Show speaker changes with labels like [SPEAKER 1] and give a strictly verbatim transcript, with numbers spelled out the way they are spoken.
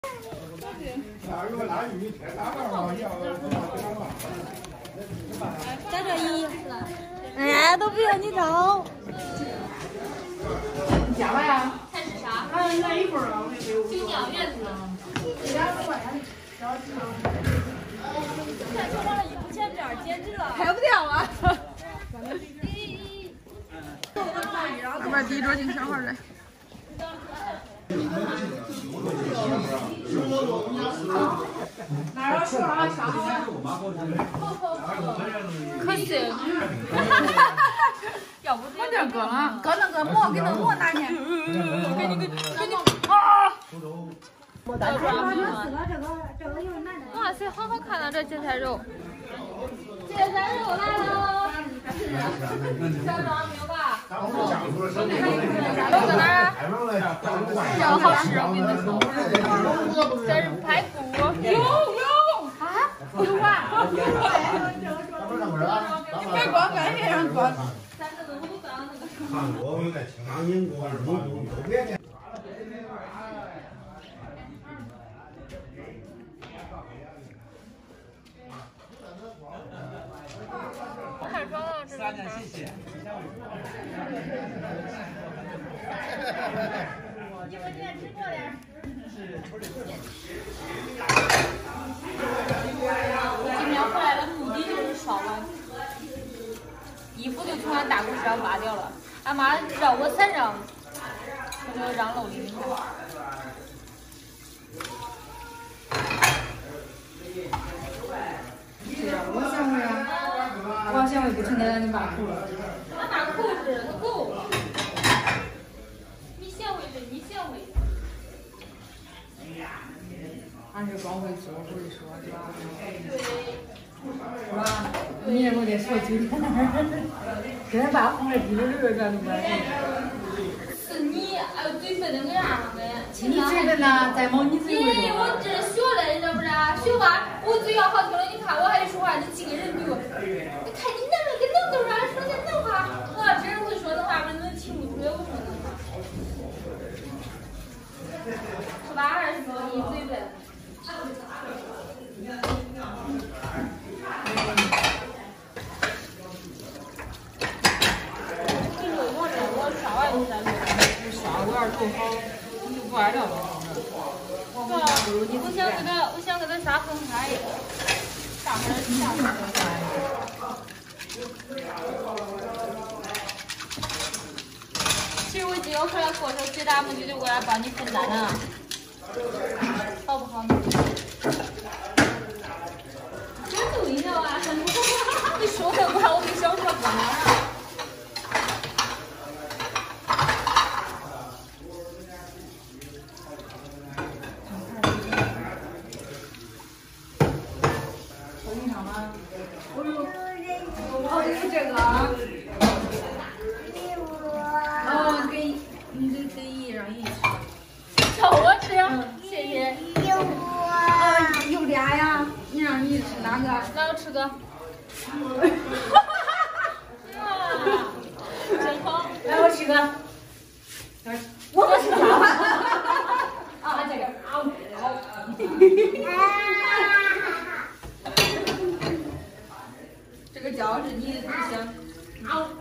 [SPEAKER 1] 在这一，哎，都不要你找。
[SPEAKER 2] 你加吧呀？
[SPEAKER 3] 看是啥？
[SPEAKER 2] 嗯，那一会儿啊，
[SPEAKER 3] 就两月子。
[SPEAKER 1] 看说完了以后前边简直了，
[SPEAKER 2] 拍不掉啊！
[SPEAKER 4] 我把第一桌进小号来。
[SPEAKER 2] 哪有说啊？啥好呀？
[SPEAKER 3] 可惜。要不
[SPEAKER 2] 我这搁了，搁那个馍，给那馍拿去。
[SPEAKER 3] 给你个，给你啊！
[SPEAKER 1] 这个这个这个有奶奶。
[SPEAKER 3] 哇塞，好好看啊，这芥菜肉。芥菜肉来了。找着没有吧？肉搁哪儿啊？这个好吃，我跟你说。这是排骨。有有啊？有啊。
[SPEAKER 2] 你别光干这样做。
[SPEAKER 5] 韩国有点清汤英国是蒙古都别的。
[SPEAKER 3] 看爽了，这个。
[SPEAKER 5] 谢谢。
[SPEAKER 1] 你们今天吃过点？
[SPEAKER 3] 今天回来的目的就是烧完，衣服就从俺大裤子上扒掉了。俺妈让我才让，我就让露里。
[SPEAKER 2] 我嫌会啊，我嫌会不承担你把裤子。
[SPEAKER 3] 俺把裤子都够了，你嫌会是你嫌会。
[SPEAKER 2] 俺是光会做不会说，是吧？
[SPEAKER 3] 对。
[SPEAKER 2] 是吧？你也不得说几天，真把放在地里这个都不爱。
[SPEAKER 3] 是你，哎呦，嘴笨的个样儿呗。
[SPEAKER 2] 你嘴笨呐，再忙你嘴笨。
[SPEAKER 3] 爷爷，我这学了，你知道不知道？学吧，我嘴要好听了，你看我还说话，你几个人对。你看你那个跟能多少说的能话，我要真会说的话，我能听不出来我说的话。是吧？还是说你嘴笨？这肉我这我烧完就再弄。
[SPEAKER 2] 不烧，我要是做好，你就不爱了。
[SPEAKER 3] 我想给它，我想给它杀分开，上面下面分开。其实我今天回来过时候，最大目的就过来帮你分担的，好不好呢？这对了啊！你说的话，我没想说过呢。来，我吃个。真好。
[SPEAKER 2] 来，我吃个。我不吃了。啊，这个。啊，这个椒是你的东西。啊。